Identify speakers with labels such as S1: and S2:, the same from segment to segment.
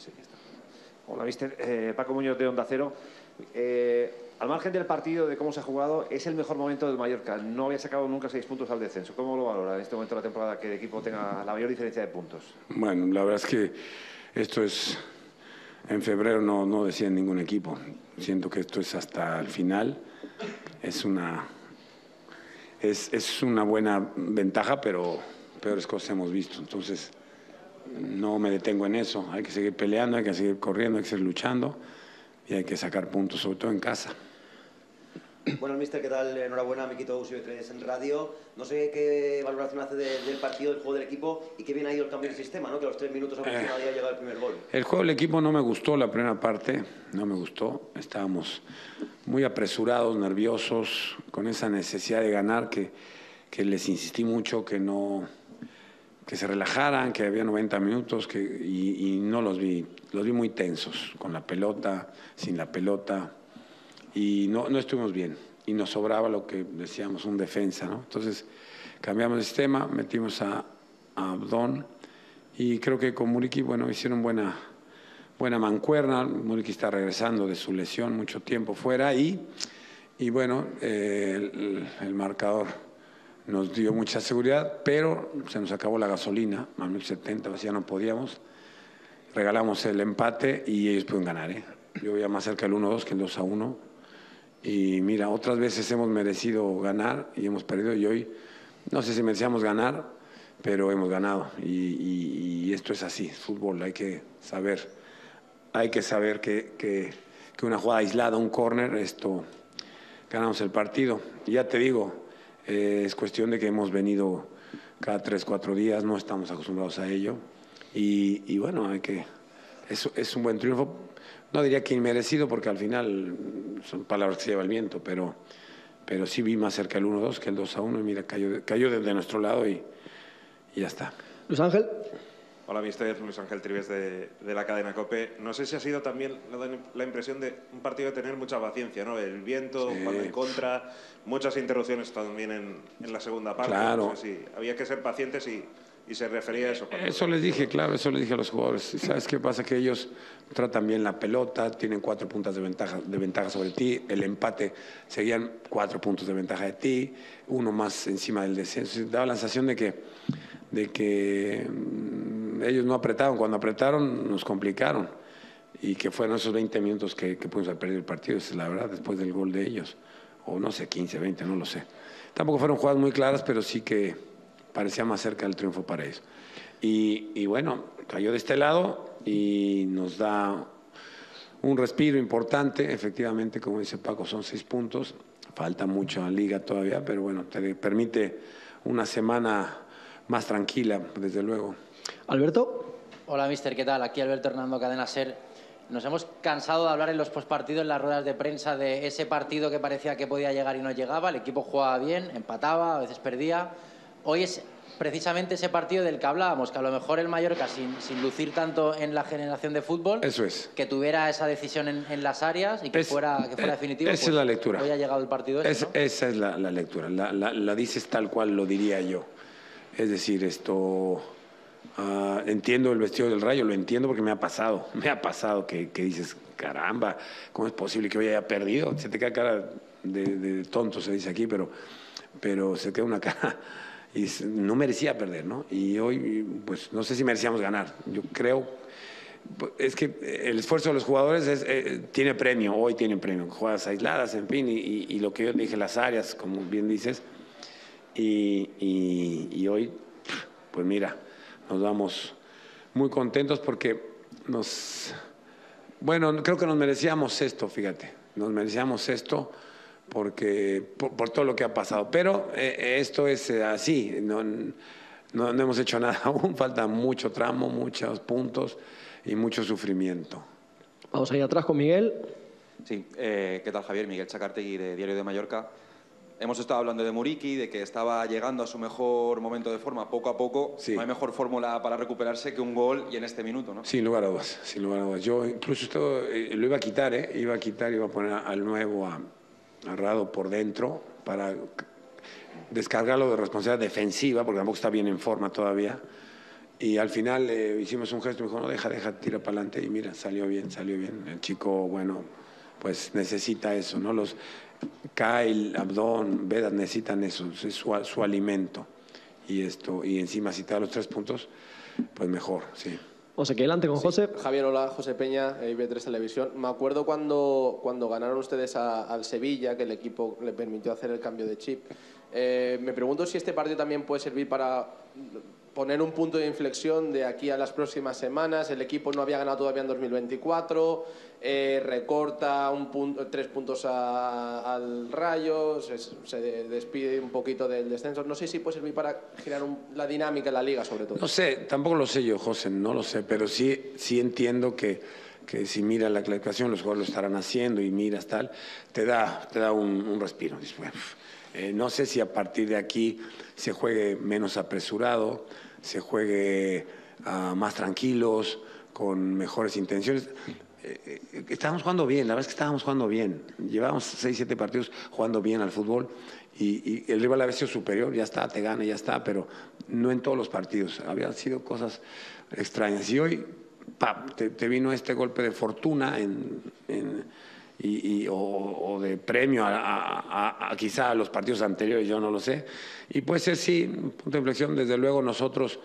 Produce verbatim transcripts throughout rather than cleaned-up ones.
S1: Sí, está. Hola, mister. Eh, Paco Muñoz de Onda Cero. Eh, al margen del partido, de cómo se ha jugado, es el mejor momento del Mallorca. No había sacado nunca seis puntos al descenso. ¿Cómo lo valora en este momento de la temporada que el equipo tenga la mayor diferencia de puntos?
S2: Bueno, la verdad es que esto es... En febrero no, no decía ningún equipo. Siento que esto es hasta el final. Es una, es, es una buena ventaja, pero peores cosas hemos visto. Entonces, no me detengo en eso. Hay que seguir peleando, hay que seguir corriendo, hay que seguir luchando y hay que sacar puntos, sobre todo en casa.
S3: Bueno, mister, ¿qué tal? Enhorabuena, Miquito U S B tres en radio. No sé qué valoración hace de, del partido, del juego del equipo y qué bien ha ido el cambio de sistema, ¿no? Que a los tres minutos aproximadamente eh, ya ha llegado el primer gol.
S2: El juego del equipo no me gustó la primera parte, no me gustó. Estábamos muy apresurados, nerviosos, con esa necesidad de ganar que, que les insistí mucho, que no, que se relajaran, que había noventa minutos que, y, y no los vi, los vi muy tensos, con la pelota, sin la pelota. Y no, no estuvimos bien y nos sobraba lo que decíamos, un defensa, ¿no? Entonces cambiamos de sistema, metimos a, a Abdón y creo que con Muriqui, bueno, hicieron buena, buena mancuerna. Muriqui está regresando de su lesión, mucho tiempo fuera y, y bueno, eh, el, el marcador nos dio mucha seguridad, pero se nos acabó la gasolina, a mil setenta, o sea, ya no podíamos. Regalamos el empate y ellos pueden ganar, ¿eh? Yo veía más cerca el uno dos que el dos a uno. Y mira, otras veces hemos merecido ganar y hemos perdido y hoy no sé si merecíamos ganar, pero hemos ganado y, y, y esto es así, fútbol, hay que saber, hay que saber que, que, que una jugada aislada, un córner, esto, ganamos el partido. Y ya te digo, eh, es cuestión de que hemos venido cada tres, cuatro días, no estamos acostumbrados a ello y, y bueno, hay que, es, es un buen triunfo. No diría que inmerecido porque al final son palabras que se lleva el viento, pero, pero sí vi más cerca el uno dos que el dos a uno y mira, cayó, cayó desde nuestro lado y, y ya está.
S4: Luis Ángel.
S5: Hola, mister. Luis Ángel Trives de, de la cadena COPE. No sé si ha sido también la impresión de un partido de tener mucha paciencia, ¿no? El viento,
S2: sí,
S5: jugando en contra, muchas interrupciones también en, en la segunda parte.
S2: Claro.
S5: No sé si había que ser pacientes y... Y se refería a eso.
S2: Eso les dije, claro, eso les dije a los jugadores. ¿Sabes qué pasa? Que ellos tratan bien la pelota, tienen cuatro puntos de ventaja, de ventaja sobre ti, el empate seguían cuatro puntos de ventaja de ti, uno más encima del descenso. Daba la sensación de que, de que ellos no apretaron, cuando apretaron nos complicaron y que fueron esos veinte minutos que, que pudimos haber perdido el partido, esa es la verdad, después del gol de ellos, o no sé, quince, veinte, no lo sé. Tampoco fueron jugadas muy claras, pero sí que parecía más cerca del triunfo para ellos. Y, y bueno, cayó de este lado y nos da un respiro importante. Efectivamente, como dice Paco, son seis puntos. Falta mucho en la liga todavía, pero bueno, te permite una semana más tranquila, desde luego.
S4: Alberto.
S6: Hola, mister, ¿qué tal? Aquí Alberto Hernando, Cadena SER. Nos hemos cansado de hablar en los postpartidos, en las ruedas de prensa, de ese partido que parecía que podía llegar y no llegaba. El equipo jugaba bien, empataba, a veces perdía. Hoy es precisamente ese partido del que hablábamos, que a lo mejor el Mallorca, sin, sin lucir tanto en la generación de fútbol,
S2: eso es,
S6: que tuviera esa decisión en, en las áreas y que
S2: es,
S6: fuera, que fuera
S2: eh,
S6: definitivo.
S2: Esa
S6: pues,
S2: es la lectura.
S6: Hoy ha llegado el partido ese,
S2: es,
S6: ¿no?
S2: Esa es la, la lectura, la, la, la dices tal cual lo diría yo. Es decir, esto, uh, entiendo el vestido del Rayo, lo entiendo porque me ha pasado, me ha pasado que, que dices, caramba, ¿cómo es posible que hoy haya perdido? Se te cae cara de, de tonto, se dice aquí, pero, pero se queda una cara... Y no merecía perder, ¿no? Y hoy, pues, no sé si merecíamos ganar. Yo creo, es que el esfuerzo de los jugadores es, eh, tiene premio, hoy tiene premio. Jugadas aisladas, en fin, y, y, y lo que yo dije, las áreas, como bien dices. Y, y, y hoy, pues mira, nos vamos muy contentos porque nos... Bueno, creo que nos merecíamos esto, fíjate. Nos merecíamos esto... porque por, por todo lo que ha pasado, pero eh, esto es eh, así, no, no, no hemos hecho nada aún, falta mucho tramo, muchos puntos y mucho sufrimiento.
S4: Vamos ahí atrás con Miguel.
S7: Sí, eh, ¿qué tal, Javier? Miguel Chacartegui, de Diario de Mallorca. Hemos estado hablando de Muriqui, de que estaba llegando a su mejor momento de forma poco a poco.
S2: Sí.
S7: No hay mejor fórmula para recuperarse que un gol y en este minuto, ¿no?
S2: Sin lugar a dudas, sin lugar a dudas. Yo incluso esto eh, lo iba a quitar, ¿eh? Iba a quitar, iba a poner al nuevo a Arrado por dentro para descargarlo de responsabilidad defensiva, porque tampoco está bien en forma todavía, Y al final eh, hicimos un gesto, me dijo, no, deja, deja, tira para adelante. Y mira, salió bien, salió bien. El chico, bueno, pues necesita eso, ¿no? Los Kyle, Abdón, Vedas necesitan eso, es su, su alimento. Y esto, y encima si te da los tres puntos, pues mejor, sí.
S4: O sea, que adelante con José.
S8: Javier, hola, José Peña, I B tres Televisión. Me acuerdo cuando, cuando ganaron ustedes a, al Sevilla, que el equipo le permitió hacer el cambio de chip. Eh, me pregunto si este partido también puede servir para poner un punto de inflexión de aquí a las próximas semanas. El equipo no había ganado todavía en dos mil veinticuatro, eh, recorta un punto, tres puntos a, al Rayo, se, se despide un poquito del descenso. No sé si puede servir para girar un, la dinámica en la Liga, sobre todo.
S2: No sé, tampoco lo sé yo, José, no lo sé, pero sí, sí entiendo que, que si miras la clasificación, los jugadores lo estarán haciendo y miras tal, te da, te da un, un respiro. Dices, bueno, eh, no sé si a partir de aquí se juegue menos apresurado, se juegue uh, más tranquilos, con mejores intenciones. Eh, eh, estábamos jugando bien, la verdad es que estábamos jugando bien. Llevábamos seis, siete partidos jugando bien al fútbol y, y el rival había sido superior, ya está, te gana, ya está, pero no en todos los partidos. Habían sido cosas extrañas. Y hoy, ¡pap!, te, te vino este golpe de fortuna en, en, y, y, o, o de premio a, a, a, a quizá a los partidos anteriores, yo no lo sé. Y puede ser, sí, un punto de inflexión. Desde luego nosotros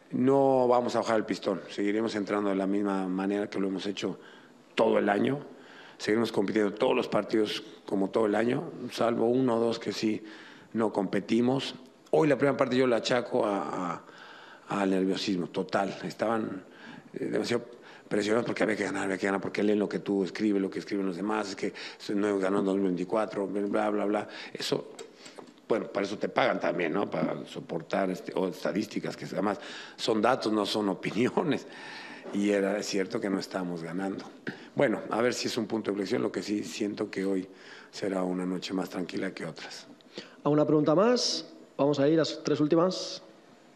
S2: no vamos a bajar el pistón, seguiremos entrando de la misma manera que lo hemos hecho todo el año, seguiremos compitiendo todos los partidos como todo el año, salvo uno o dos que sí no competimos. Hoy la primera parte yo la achaco a, a, al nerviosismo total, estaban eh, demasiado presionados porque había que ganar, había que ganar, porque leen lo que tú escribes, lo que escriben los demás, es que no ganó en dos mil veinticuatro, bla, bla, bla, eso. Bueno, para eso te pagan también, ¿no? Para soportar este, o estadísticas, que además son datos, no son opiniones. Y era cierto que no estábamos ganando. Bueno, a ver si es un punto de inflexión, lo que sí siento que hoy será una noche más tranquila que otras.
S4: ¿A una pregunta más? Vamos a ir a las tres últimas.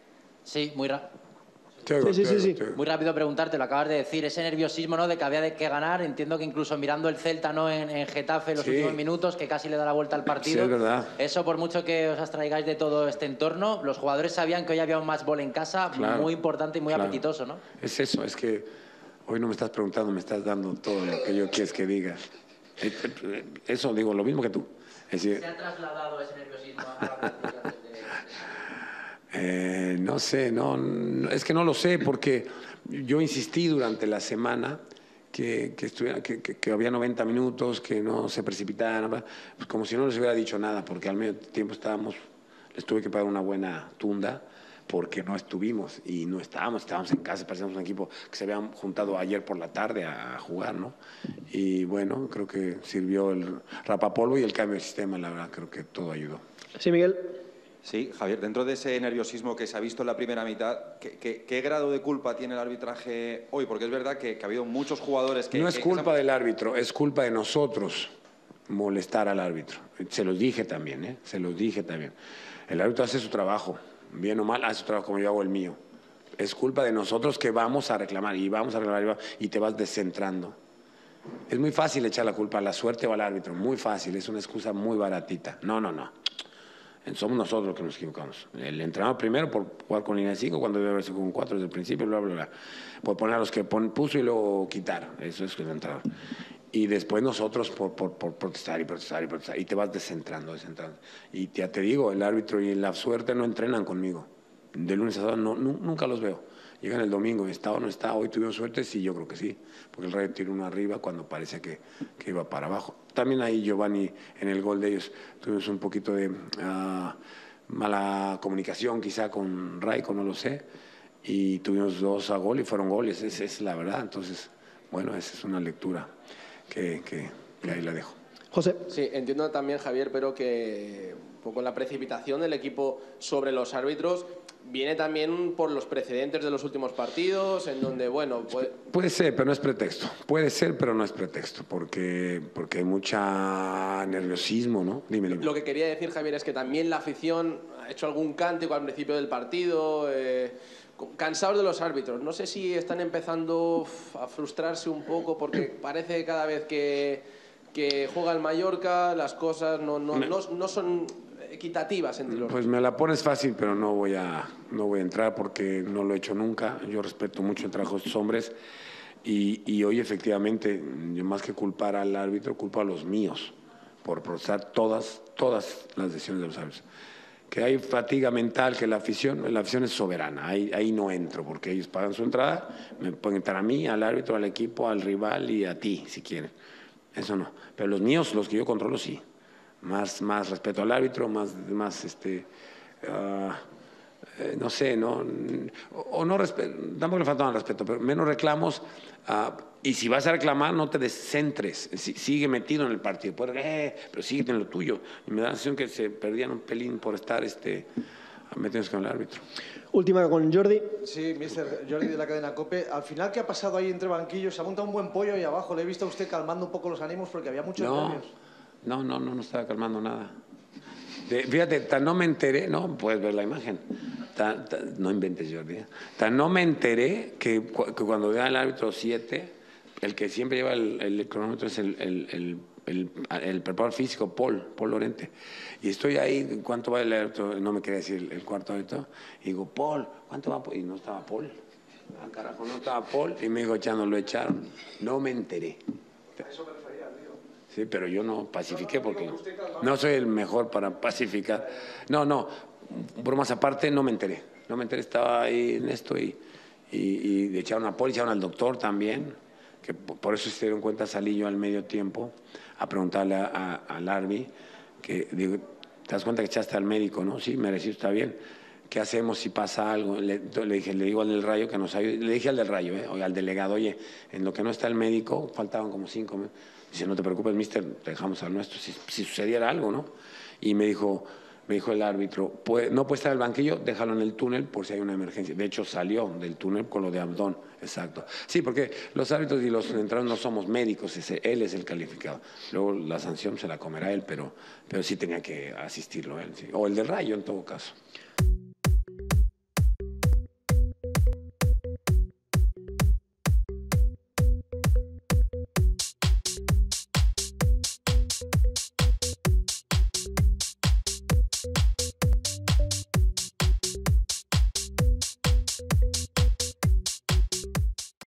S6: Sí, muy rápido.
S4: Sí, sí, sí, sí.
S6: Muy rápido preguntarte, lo acabas de decir, ese nerviosismo, ¿no?, de que había de que ganar. Entiendo que incluso mirando el Celta, ¿no?, en, en Getafe los
S2: sí.
S6: últimos minutos, que casi le da la vuelta al partido.
S2: Sí, es verdad.
S6: Eso, por mucho que os abstraigáis de todo este entorno, los jugadores sabían que hoy había un match ball en casa,
S2: claro,
S6: muy importante y muy
S2: claro.
S6: apetitoso, ¿no?
S2: Es eso, es que hoy no me estás preguntando, me estás dando todo lo que yo quieres que diga. Eso digo, lo mismo que tú. Es decir,
S6: ¿Se ha trasladado ese nerviosismo a la práctica desde...
S2: Eh, no sé, no, no, es que no lo sé, porque yo insistí durante la semana que, que, estuviera, que, que, que había noventa minutos, que no se precipitaran, pues como si no les hubiera dicho nada, porque al medio tiempo estábamos, les tuve que pagar una buena tunda, porque no estuvimos, y no estábamos, estábamos en casa, parecíamos un equipo que se habían juntado ayer por la tarde a jugar, ¿no? Y bueno, creo que sirvió el rapapolvo y el cambio de sistema, la verdad, creo que todo ayudó.
S4: Sí, Miguel.
S7: Sí, Javier, dentro de ese nerviosismo que se ha visto en la primera mitad, ¿qué, qué, qué grado de culpa tiene el arbitraje hoy? Porque es verdad que, que ha habido muchos jugadores que...
S2: No es
S7: que,
S2: culpa
S7: que se...
S2: del árbitro, es culpa de nosotros molestar al árbitro. Se los dije también, ¿eh? Se los dije también. El árbitro hace su trabajo, bien o mal, hace su trabajo como yo hago el mío. Es culpa de nosotros que vamos a reclamar y vamos a reclamar y te vas descentrando. Es muy fácil echar la culpa a la suerte o al árbitro, muy fácil, es una excusa muy baratita. No, no, no. Somos nosotros los que nos equivocamos. El entrenador primero por jugar con línea de cinco cuando debe haberse con cuatro desde el principio, bla, bla, bla. Por poner a los que pon, puso y luego quitar. Eso es el entrenador. Y después nosotros por, por, por protestar y protestar y protestar. Y te vas descentrando, descentrando. Y ya te digo, el árbitro y la suerte no entrenan conmigo. De lunes a sábado no, no, nunca los veo. Llegan el domingo, ¿está o no está? Hoy tuvieron suerte, sí, yo creo que sí. Porque el Rayo tiró uno arriba cuando parece que, que iba para abajo. También ahí Giovanni, en el gol de ellos, tuvimos un poquito de uh, mala comunicación quizá con Raico, no lo sé. Y tuvimos dos a gol y fueron goles, esa es la verdad. Entonces, bueno, esa es una lectura que, que, que ahí la dejo.
S4: José.
S8: Sí, entiendo también, Javier, pero que un poco la precipitación del equipo sobre los árbitros viene también por los precedentes de los últimos partidos, en donde, bueno... Puede,
S2: puede ser, pero no es pretexto. Puede ser, pero no es pretexto, porque, porque hay mucha nerviosismo, ¿no? Dime, dime.
S8: Lo que quería decir, Javier, es que también la afición ha hecho algún cántico al principio del partido, eh, cansados de los árbitros. No sé si están empezando a frustrarse un poco, porque parece que cada vez que, que juega el Mallorca las cosas no, no, no, no son... equitativas entre los...
S2: Pues me la pones fácil, pero no voy a, no voy a entrar porque no lo he hecho nunca. Yo respeto mucho el trabajo de estos hombres y, y hoy efectivamente, yo más que culpar al árbitro, culpo a los míos por procesar todas, todas las decisiones de los árbitros. Que hay fatiga mental, que la afición, la afición es soberana, ahí, ahí no entro porque ellos pagan su entrada, me pueden entrar a mí, al árbitro, al equipo, al rival y a ti, si quieren. Eso no. Pero los míos, los que yo controlo, sí. Más, más respeto al árbitro, más, más este, uh, eh, no sé, no, o, o no respeto, tampoco le falta respeto, pero menos reclamos. Uh, y si vas a reclamar, no te descentres, si, sigue metido en el partido, pues, eh, pero sigue en lo tuyo. Y me da la sensación que se perdían un pelín por estar este, metidos con el árbitro.
S4: Última con Jordi.
S9: Sí, mister Jordi de la cadena COPE. Al final, ¿qué ha pasado ahí entre banquillos? Se ha montado un buen pollo ahí abajo. Le he visto a usted calmando un poco los ánimos porque había muchos
S2: no,
S9: nervios.
S2: No, no, no, no estaba calmando nada. De, fíjate, tan no me enteré, no, puedes ver la imagen. Tan, tan, no inventes, Jordi. Tan no me enteré que, que cuando vea el árbitro siete, el que siempre lleva el, el cronómetro es el, el, el, el, el preparador físico, Paul, Paul Lorente. Y estoy ahí, ¿cuánto va el árbitro? No me quería decir el cuarto árbitro. Y digo, Paul, ¿cuánto va? Y no estaba Paul. Ah, carajo, no estaba Paul. Y me dijo, ya no lo echaron. No me enteré.
S9: Eso me refería, tío.
S2: Sí, pero yo no pacifiqué porque no soy el mejor para pacificar. No, no, bromas aparte, no me enteré. No me enteré, estaba ahí en esto y, y, y echaron a Paul, echaron al doctor también, que por eso se dieron cuenta, salí yo al medio tiempo a preguntarle a, a, al Arbi, que digo, ¿te das cuenta que echaste al médico, no? Sí, merecido, está bien. ¿Qué hacemos si pasa algo? Le, le dije, le digo al del Rayo que nos ayude. Le dije al del Rayo, ¿eh? O al delegado, oye, en lo que no está el médico, faltaban como cinco minutos. Dice, no te preocupes, mister, te dejamos al nuestro, si, si sucediera algo, ¿no? Y me dijo, me dijo el árbitro, puede, no puede estar en el banquillo, déjalo en el túnel por si hay una emergencia. De hecho, salió del túnel con lo de Abdón, exacto. Sí, porque los árbitros y los entrenadores no somos médicos, ese, él es el calificado. Luego la sanción se la comerá él, pero, pero sí tenía que asistirlo él, sí. O el del Rayo en todo caso.